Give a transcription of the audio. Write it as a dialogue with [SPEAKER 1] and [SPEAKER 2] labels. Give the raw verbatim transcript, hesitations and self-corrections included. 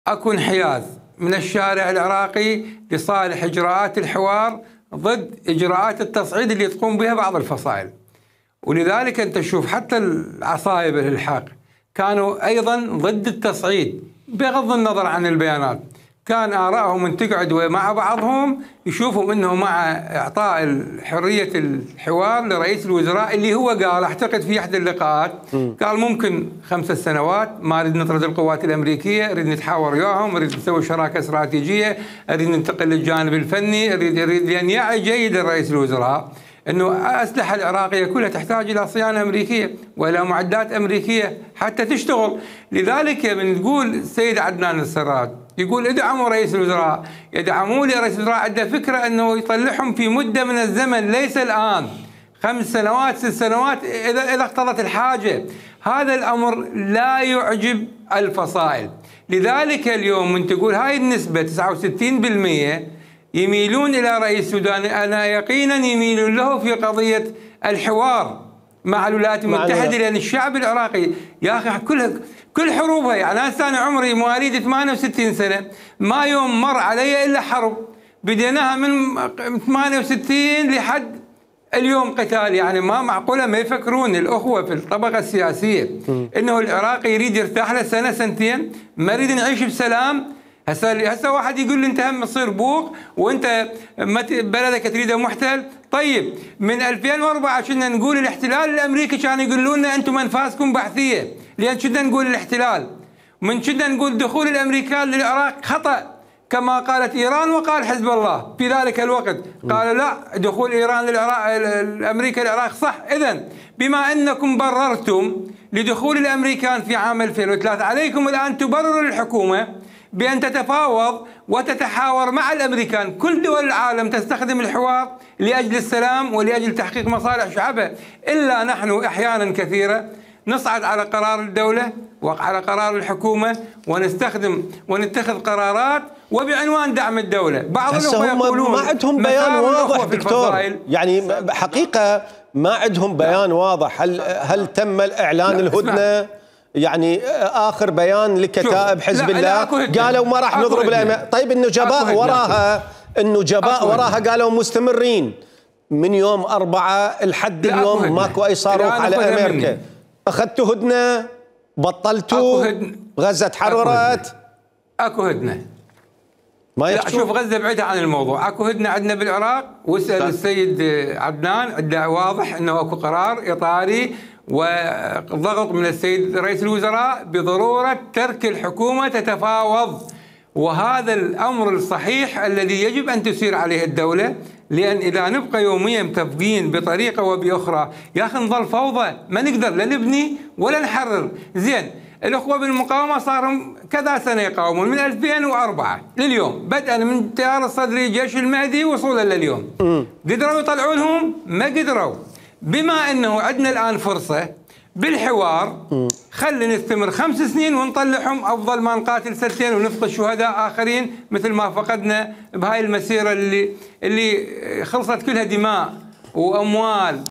[SPEAKER 1] اكو انحياز من الشارع العراقي لصالح اجراءات الحوار ضد اجراءات التصعيد اللي تقوم بها بعض الفصائل، ولذلك انت تشوف حتى العصائب الالحاق كانوا ايضا ضد التصعيد بغض النظر عن البيانات، كان آرائهم من تقعد مع بعضهم يشوفوا انه مع اعطاء حريه الحوار لرئيس الوزراء اللي هو قال اعتقد في احدى اللقاءات قال ممكن خمس سنوات ما نريد نطرد القوات الامريكيه، نريد نتحاور وياهم، نريد نسوي شراكه استراتيجيه، نريد ننتقل للجانب الفني، نريد نريد لان يعي جيدا رئيس الوزراء انه الاسلحه العراقيه كلها تحتاج الى صيانه امريكيه والى معدات امريكيه حتى تشتغل، لذلك من تقول السيد عدنان السراج يقول ادعموا رئيس الوزراء، يدعموا لي رئيس الوزراء عنده فكره انه يطلعهم في مده من الزمن ليس الان، خمس سنوات ست سنوات اذا اذا اقتضت الحاجه، هذا الامر لا يعجب الفصائل، لذلك اليوم من تقول هاي النسبه تسعة وستين بالمئة يميلون الى رئيس السودان، انا يقينا يميلون له في قضيه الحوار مع الولايات المتحده، لان الشعب العراقي يا اخي كل كل حروبها، يعني هسه انا عمري مواليد ثمانية وستين سنه، ما يوم مر علي الا حرب بديناها من ثمانية وستين لحد اليوم قتال، يعني ما معقوله ما يفكرون الاخوه في الطبقه السياسيه انه العراقي يريد يرتاح له سنه سنتين، ما يريد نعيش بسلام. هسه هسه واحد يقول لي انت هم تصير بوق وانت بلدك تريده محتل، طيب من ألفين وأربعة كنا نقول الاحتلال الامريكي كان يقولوا لنا انتم انفاسكم بحثيه، لان كنا نقول الاحتلال، من كنا نقول دخول الامريكان للعراق خطا كما قالت ايران وقال حزب الله في ذلك الوقت، قالوا لا دخول ايران للعراق الامريكا للعراق صح، اذا بما انكم بررتم لدخول الامريكان في عام ألفين وثلاثة عليكم الان تبرروا الحكومه بأن تتفاوض وتتحاور مع الأمريكان، كل دول العالم تستخدم الحوار لأجل السلام ولأجل تحقيق مصالح شعبها، إلا نحن أحيانا كثيرة نصعد على قرار الدولة وعلى قرار الحكومة ونستخدم ونتخذ قرارات وبعنوان دعم الدولة، بعض الأخوة يقولون
[SPEAKER 2] ما عندهم بيان واضح دكتور، يعني حقيقة ما عندهم بيان واضح، هل هل تم الإعلان الهدنة؟ يعني اخر بيان لكتائب حزب الله قالوا ما راح نضرب الأمريكا، طيب النجباء وراها النجباء وراها قالوا مستمرين من يوم أربعة لحد اليوم ماكو اي صاروخ على امريكا، اخذتوا هدنه؟ بطلتوا؟ غزه تحررت؟
[SPEAKER 1] اكو هدنه
[SPEAKER 2] ما
[SPEAKER 1] لا شوف غزه بعيده عن الموضوع، اكو هدنه عندنا بالعراق، واسال السيد عدنان عنده واضح انه اكو قرار اطاري وضغط من السيد رئيس الوزراء بضرورة ترك الحكومة تتفاوض، وهذا الأمر الصحيح الذي يجب أن تسير عليه الدولة، لأن إذا نبقى يوميا متفقين بطريقة وبأخرى يا أخي نظل فوضى، ما نقدر لا نبني ولا نحرر. زين الأخوة بالمقاومة صاروا كذا سنة يقاومون من ألفين وأربعة لليوم، بدءا من التيار الصدري جيش المهدي وصولا لليوم، قدروا يطلعونهم؟ ما قدروا. بما انه عندنا الان فرصه بالحوار خلي نستمر خمس سنين ونطلعهم افضل ما نقاتل سنتين ونفقد شهداء اخرين مثل ما فقدنا بهاي المسيره اللي اللي خلصت كلها دماء واموال.